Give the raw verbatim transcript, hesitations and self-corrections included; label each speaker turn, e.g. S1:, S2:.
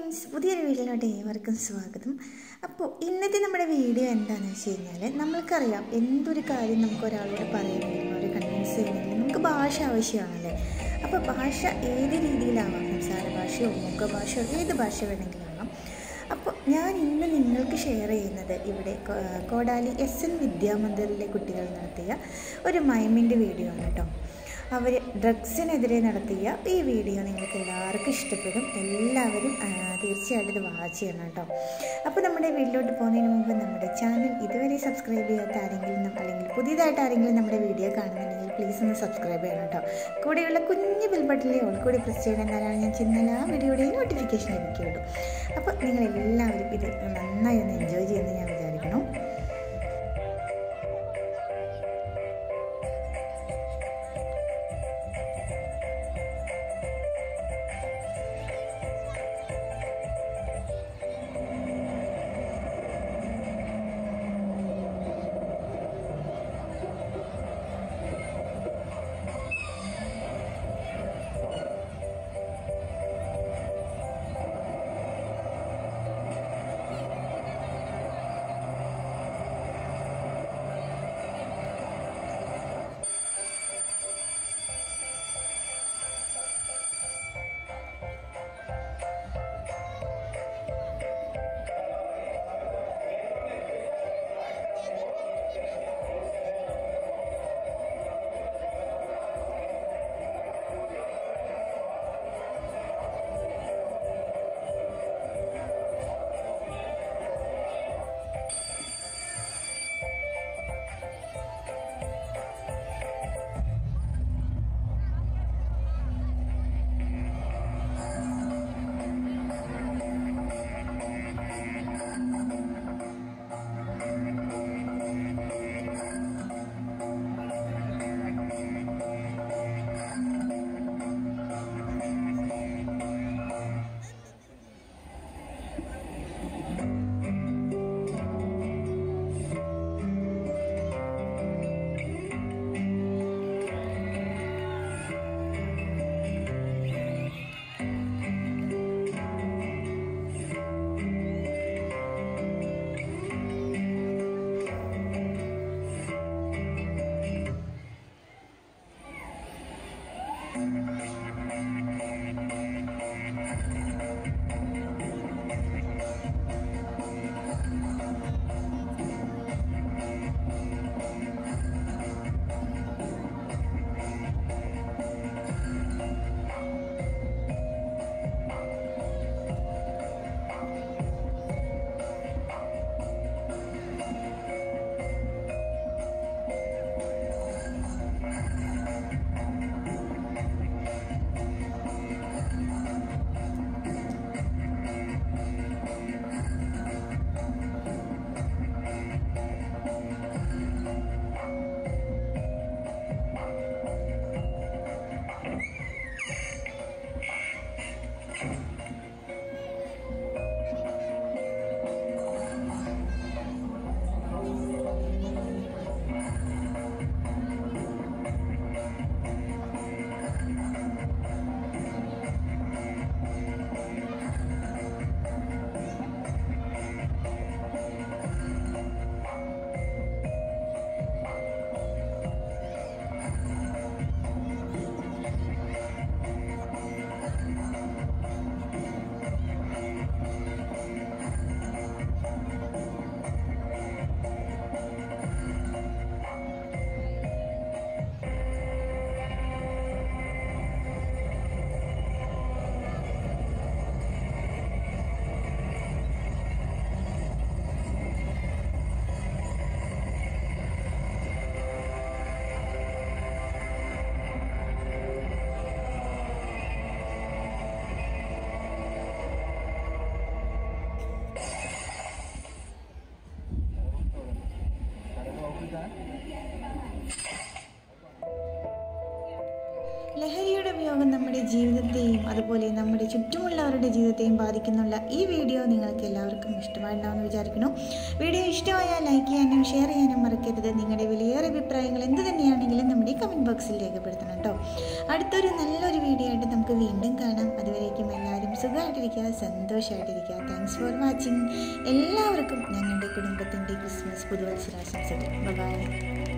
S1: Friends, പുതിയൊരു വീഡിയോയിലോട്ട് ഏവർക്കും സ്വാഗതം. അപ്പോൾ ഇന്നത്തെ നമ്മുടെ വീഡിയോ എന്താണെന്ന് വെച്ച് കഴിഞ്ഞാൽ, നമ്മൾക്കറിയാം എന്തൊരു കാര്യം നമുക്ക് ഒരാളോട് പറയണമെങ്കിലും അവരെ കൺവിൻസ് ചെയ്യണമെങ്കിലും നമുക്ക് ഭാഷ ആവശ്യമാണല്ലേ. അപ്പോൾ ഭാഷ ഏത് രീതിയിലാവാം, സംസാര ഭാഷയോ മുഖഭാഷയോ ഏത് ഭാഷ വേണമെങ്കിലും ആവാം. അപ്പോൾ ഞാൻ ഇന്ന് നിങ്ങൾക്ക് ഷെയർ ചെയ്യുന്നത് ഇവിടെ കോടാലി എസ് എൻ വിദ്യാമന്ദിറിലെ കുട്ടികൾ നടത്തിയ ഒരു മൈമിൻ്റെ വീഡിയോ ആണ് കേട്ടോ. അവർ ഡ്രഗ്സിനെതിരെ നടത്തിയ ഈ വീഡിയോ നിങ്ങൾക്ക് എല്ലാവർക്കും ഇഷ്ടപ്പെടും. എല്ലാവരും തീർച്ചയായിട്ടും ഇത് വാച്ച് ചെയ്യണം കേട്ടോ. അപ്പോൾ നമ്മുടെ വീഡിയോയിലോട്ട് പോകുന്നതിന് മുമ്പ് നമ്മുടെ ചാനൽ ഇതുവരെ സബ്സ്ക്രൈബ് ചെയ്യാത്ത ആരെങ്കിലും അല്ലെങ്കിൽ പുതിയതായിട്ട് ആരെങ്കിലും നമ്മുടെ വീഡിയോ കാണുന്നുണ്ടെങ്കിൽ പ്ലീസ് ഒന്ന് സബ്സ്ക്രൈബ് ചെയ്യണം കേട്ടോ. കൂടെയുള്ള കുഞ്ഞു ബെൽ ബട്ടണിലെ ഓൾ കൂടി പ്രസ് ചെയ്യണം, എന്നാലാണ് ഞാൻ ചെയ്യുന്ന ആ വീഡിയോയുടെയും നോട്ടിഫിക്കേഷൻ ലഭിക്കുകയുള്ളൂ. അപ്പോൾ നിങ്ങളെല്ലാവരും ഇത് നന്നായി ഒന്ന് എൻജോയ് ചെയ്യുമെന്ന് ഞാൻ വിചാരിക്കണം. ലഹരിയുടെ ഉപയോഗം നമ്മുടെ ജീവിതത്തെയും അതുപോലെ നമ്മുടെ ചുറ്റുമുള്ളവരുടെ ജീവിതത്തെയും ബാധിക്കുന്നുള്ള ഈ വീഡിയോ നിങ്ങൾക്ക് എല്ലാവർക്കും ഇഷ്ടമായിട്ടുണ്ടാവുമെന്ന് വിചാരിക്കുന്നു. വീഡിയോ ഇഷ്ടമായാൽ ലൈക്ക് ചെയ്യാനും ഷെയർ ചെയ്യാനും മറക്കരുത്. നിങ്ങളുടെ വിലയേറെ അഭിപ്രായങ്ങൾ എന്ത് തന്നെയാണെങ്കിലും നമ്മുടെ കമൻറ്റ് ബോക്സിൽ രേഖപ്പെടുത്തണം കേട്ടോ. അടുത്തൊരു നല്ലൊരു വീഡിയോ ആയിട്ട് നമുക്ക് വീണ്ടും കാണാം. അതുവരേക്കും എല്ലാവരും സുഖമായിട്ടിരിക്കുക, സന്തോഷമായിട്ടിരിക്കുക. Thanks for watching. എല്ലാവർക്കും ഞങ്ങളുടെ കുടുംബത്തിൻ്റെ ക്രിസ്മസ് പുതുവത്സരാശംസകൾ. ബൈ.